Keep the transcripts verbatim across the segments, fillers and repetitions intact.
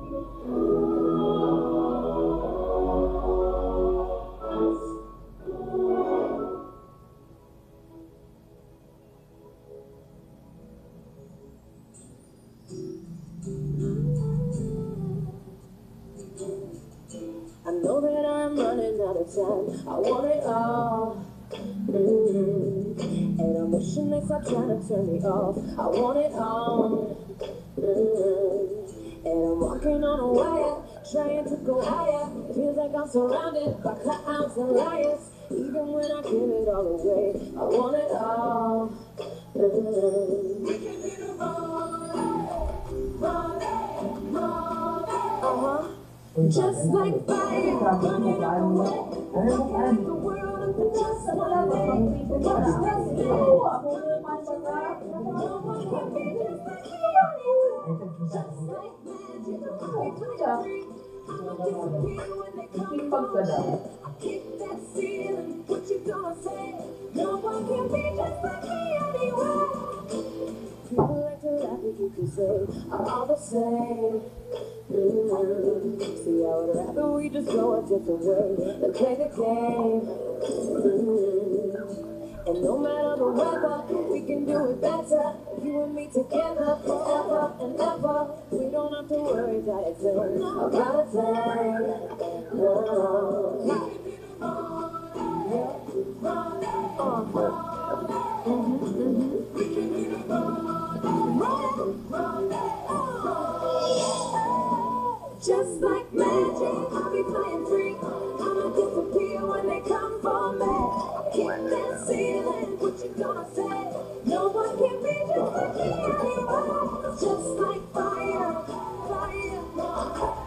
I know that I'm running out of time. I want it all. Mm-hmm. And I'm wishing they stop trying to turn me off. I want it all. Mm-hmm. And I'm walking on a wire, trying to go higher. Feels like I'm surrounded by clowns and liars. Even when I give it all away, I want it all. Mm-hmm. We can be the rolling, rolling, rolling. Uh-huh. Just like fire, burning up the way. Looking at the world and just one day. Watch us go up, watch us ride. No one can be just like me anyway. Just like magic, we play free. I'ma disappear when they come for. Kick that ceiling, what you gonna say? No one can be just like me anyway. People like to laugh at you can say I'm all the same. Mm-hmm. See, I would rather we just go a different way and play the game. Mm-hmm. And no matter the weather, we can do it better. You and me together forever and ever. We don't have to worry about a thing, about a thing. No. Just like magic, I'll be playing free. I'ma disappear when they come for me. Kick that ceiling, what you gonna say? No one can be just like me anymore. Just like fire, fire.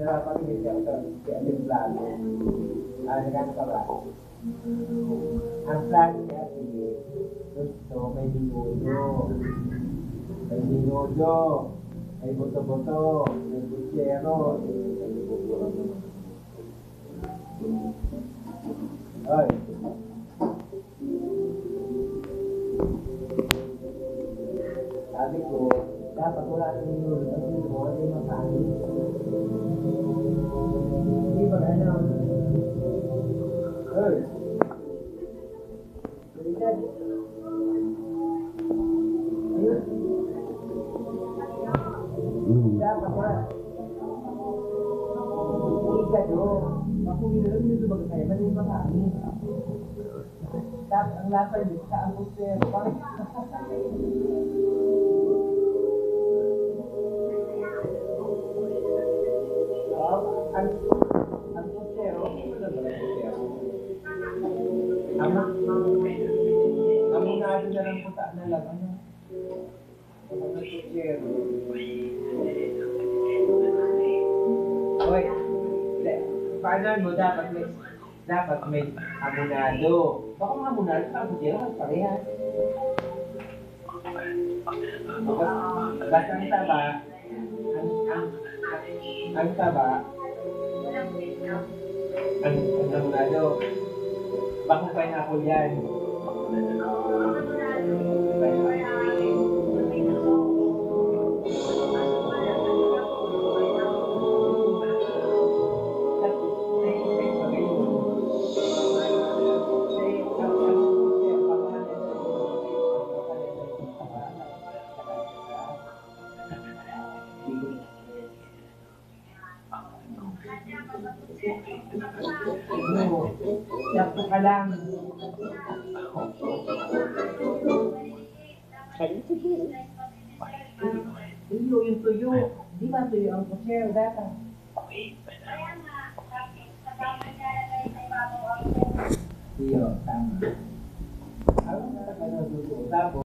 Nahirapan rin siya sa templado. Ah, nagano ka ba? Ang plano niya, sige, gusto may minudo. May minudo. May boto-boto. May busyero. Oy. Sabi ko, dapat wala na minudo kasi mo, hindi makain. Hindi ba ano? Oy. Balikan. Ayun. Dapat wala. Hindi ka doon. Ako yun, yun ba kaya? Mali ba kami? Dapat ang lapay dito sa ang puster. Ang ang puster, ano ba ang puster? Ang ang mga ado na lang puta na lang. Ano? Ang mga puster. Oy. Paano mo dapat may dapat may amunado. Baka mga amunado sa puter ang parehas. Basta ang taba, ang ang ang taba, ang ang amunado. Baka pineapple yan. No, yakto ka lang. Tuyo, yung tuyo. Di ba tuyo ang puser, data? Tuyo, tama. Ano na ka na tuyo? Tapos,